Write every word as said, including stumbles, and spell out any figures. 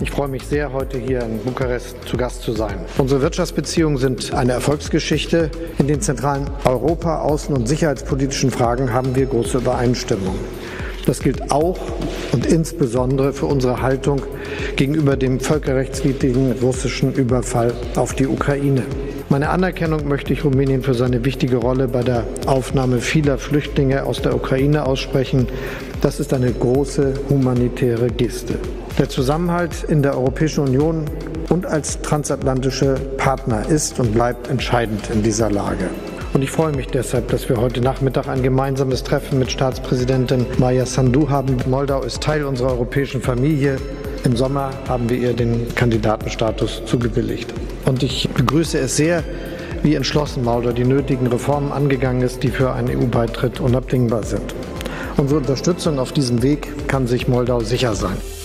Ich freue mich sehr, heute hier in Bukarest zu Gast zu sein. Unsere Wirtschaftsbeziehungen sind eine Erfolgsgeschichte. In den zentralen Europa-, außen- und sicherheitspolitischen Fragen haben wir große Übereinstimmung. Das gilt auch und insbesondere für unsere Haltung gegenüber dem völkerrechtswidrigen russischen Überfall auf die Ukraine. Meine Anerkennung möchte ich Rumänien für seine wichtige Rolle bei der Aufnahme vieler Flüchtlinge aus der Ukraine aussprechen. Das ist eine große humanitäre Geste. Der Zusammenhalt in der Europäischen Union und als transatlantische Partner ist und bleibt entscheidend in dieser Lage. Und ich freue mich deshalb, dass wir heute Nachmittag ein gemeinsames Treffen mit Staatspräsidentin Maia Sandu haben. Moldau ist Teil unserer europäischen Familie. Im Sommer haben wir ihr den Kandidatenstatus zugewilligt. Und ich begrüße es sehr, wie entschlossen Moldau die nötigen Reformen angegangen ist, die für einen E U-Beitritt unabdingbar sind. Unsere Unterstützung auf diesem Weg kann sich Moldau sicher sein.